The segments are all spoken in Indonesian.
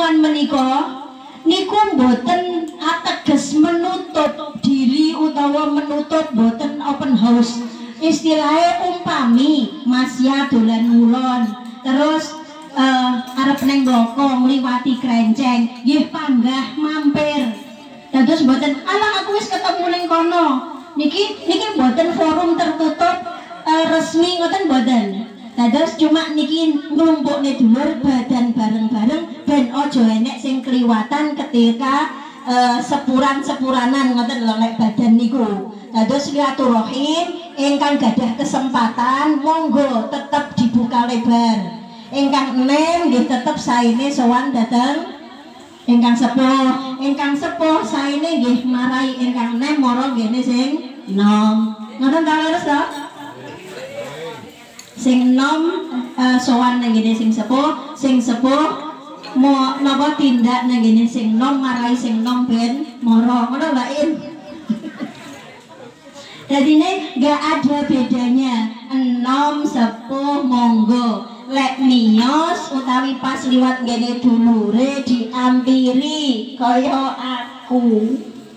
sowan menika niku mboten ateges menutup diri utawa menutup boten open house. Istilahnya umpami Mas ya dolan ngulon terus arep neng bloko ngliwati Krenceng nggih panggah mampir. Dados mboten ala aku wis ketemu ning kono. Niki mboten forum tertutup resmi ngoten mboten. Dados cuma niki nglumpukne dulur badan bareng-bareng ben aja enek sing kliwatan ketika sepuran-sepuranan ngoten lho nek badan niku. Dados silaturahim ingkang gadah kesempatan monggo tetep dibuka lebar. Ingkang enem nggih tetep saene sowan dhateng ingkang sepuh saene nggih marai ingkang enem mara ngene sing nom. Ngoten ta leres to? Sing nom sowan nang ngene sing sepuh mau napa tindak nang ngene sing nom marai sing nom ben mara. Ngono Mbak In. Jadi ini gak ada bedanya enom sepuh monggo lek miyos utawi pas liwat gene dulure diampiri kaya aku.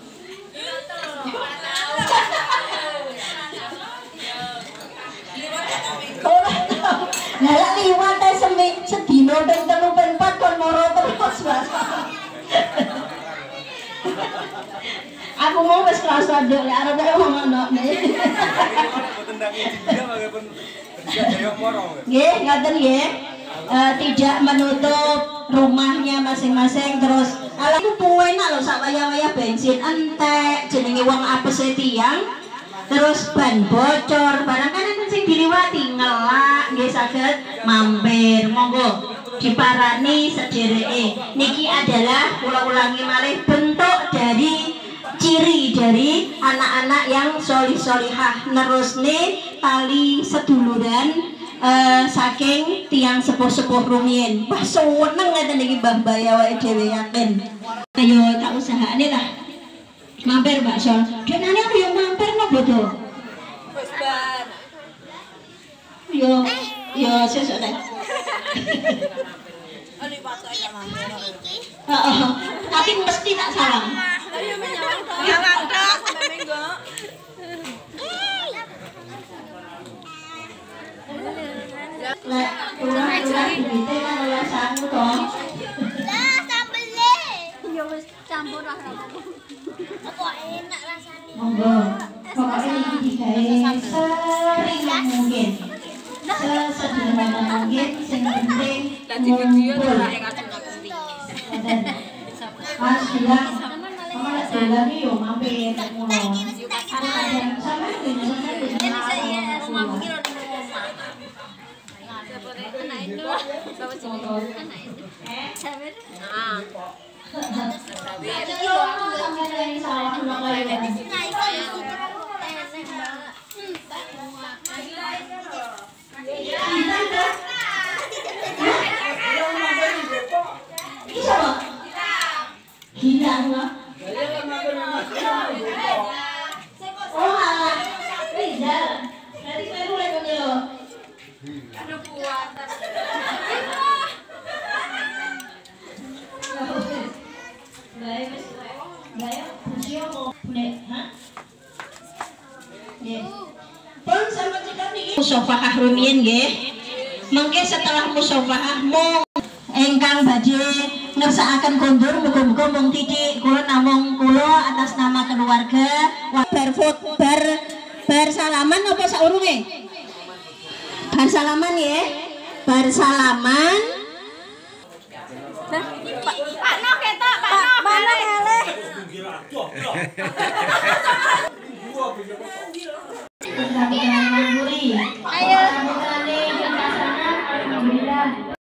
Lah lek liwat sedina ping 3 ping 4 kon moro terus Mas. Aku mau wis kerasa nduk lek arep wong ngono. Nggih, ngaten nggih. Tidak menutup rumahnya masing-masing terus. Ala iku enak lho sak wayah-wayah bensin entek jenenge wong apese tiyang. Terus ban bocor, barang kan sing diliwati ngelak nggih saged mampir. Monggo diparani sedereke. Niki adalah kula ulangi malih bentuk dari ciri dari anak-anak yang solih-solihah nerusne tali seduluran saking tiang sepuh-sepuh rumiyin. Wah seneng ngeten iki Mbah ya awake dhewe yakin. Ayo tak usahane lah. Mampir Mbak Sol. Denane aku yang mampir no bodo. Wis ban. Yo sesuk ta. Oli pasoke mampir. Heeh. Tapi mesti tak salam. Ayo menyawang to. Nyawang to sampe minggu. Lah, urang-urang duwite kan ulasanmu to. Lah, sambele. Ya wis campur lah. Kok enak rasane. Monggo. Pokoke iki digawe sering mungkin. Sesederhana mungkin sing penting dadi video ora ing acung-acung wingi. Mas bilang Mama dolan yo mampir nek ngono. Ada sama ini rumah mikir anak itu bawa sini anak itu sabar hilang lah. Oh alah, Rizal. Berarti saya mulai pemilu. Aduh kuat. Baik, musyafaah rumiyin nggih. Mengke setelah musyafaah mung ingkang badhe ngersakaken kondur muga-muga mung titik kula namung kula atas nama keluarga bar salaman apa saurunge? Bar salaman nggih. Bar salaman. Pak no ketok, Pak no. Mana eleh.